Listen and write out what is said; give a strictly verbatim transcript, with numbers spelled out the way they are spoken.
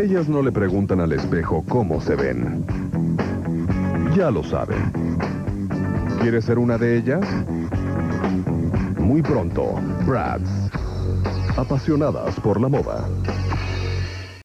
Ellas no le preguntan al espejo cómo se ven. Ya lo saben. ¿Quieres ser una de ellas? Muy pronto, Bratz. Apasionadas por la moda.